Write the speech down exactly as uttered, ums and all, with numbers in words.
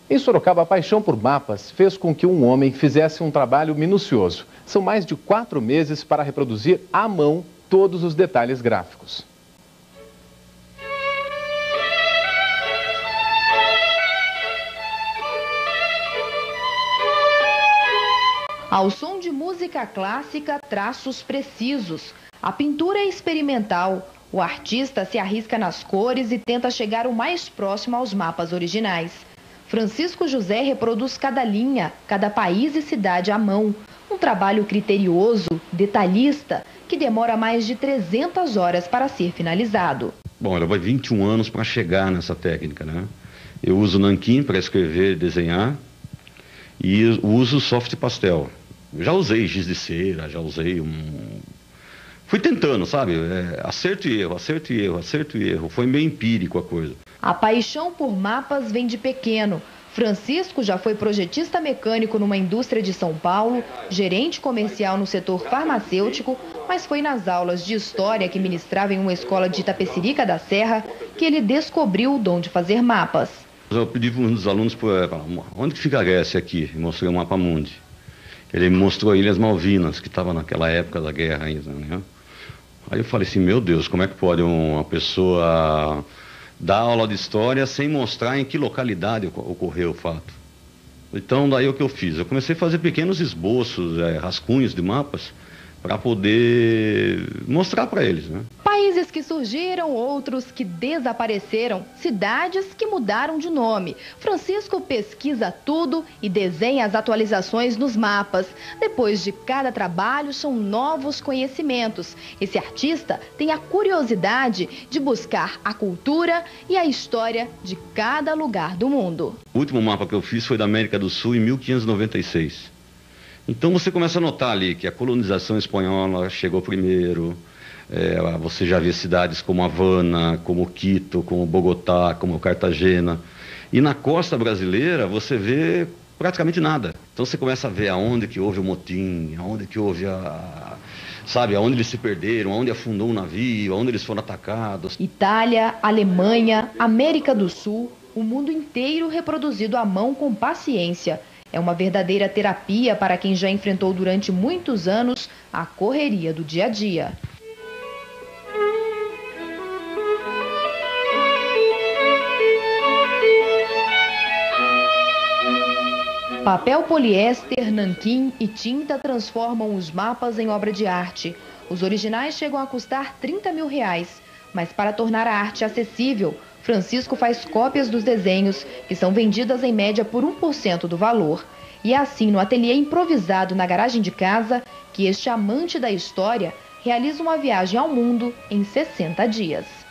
Em Sorocaba, a paixão por mapas fez com que um homem fizesse um trabalho minucioso. São mais de quatro meses para reproduzir à mão todos os detalhes gráficos. Ao som de música clássica, traços precisos. A pintura é experimental. O artista se arrisca nas cores e tenta chegar o mais próximo aos mapas originais. Francisco José reproduz cada linha, cada país e cidade à mão. Um trabalho criterioso, detalhista, que demora mais de trezentas horas para ser finalizado. Bom, leva vinte e um anos para chegar nessa técnica, né? Eu uso nanquim para escrever e desenhar e uso soft pastel. Eu já usei giz de cera, já usei um... Fui tentando, sabe? É, acerto e erro, acerto e erro, acerto e erro. Foi meio empírico a coisa. A paixão por mapas vem de pequeno. Francisco já foi projetista mecânico numa indústria de São Paulo, gerente comercial no setor farmacêutico, mas foi nas aulas de história que ministrava em uma escola de Itapecerica da Serra que ele descobriu o dom de fazer mapas. Eu pedi para um dos alunos, onde que fica a Grécia aqui? E mostrei o mapa mundi. Ele me mostrou a Ilhas Malvinas, que estava naquela época da guerra ainda, né? Aí eu falei assim, meu Deus, como é que pode uma pessoa dar aula de história sem mostrar em que localidade ocorreu o fato? Então, daí o que eu fiz? Eu comecei a fazer pequenos esboços, é, rascunhos de mapas, para poder mostrar para eles, né? Países que surgiram, outros que desapareceram, cidades que mudaram de nome. Francisco pesquisa tudo e desenha as atualizações nos mapas. Depois de cada trabalho, são novos conhecimentos. Esse artista tem a curiosidade de buscar a cultura e a história de cada lugar do mundo. O último mapa que eu fiz foi da América do Sul em mil quinhentos e noventa e seis. Então você começa a notar ali que a colonização espanhola chegou primeiro. É, você já vê cidades como Havana, como Quito, como Bogotá, como Cartagena. E na costa brasileira você vê praticamente nada. Então você começa a ver aonde que houve o motim, aonde que houve a... sabe, aonde eles se perderam, aonde afundou um navio, aonde eles foram atacados. Itália, Alemanha, América do Sul, o mundo inteiro reproduzido à mão com paciência. É uma verdadeira terapia para quem já enfrentou durante muitos anos a correria do dia a dia. Papel poliéster, nanquim e tinta transformam os mapas em obra de arte. Os originais chegam a custar trinta mil reais, mas para tornar a arte acessível, Francisco faz cópias dos desenhos, que são vendidas em média por um por cento do valor. E é assim, no ateliê improvisado na garagem de casa, que este amante da história realiza uma viagem ao mundo em sessenta dias.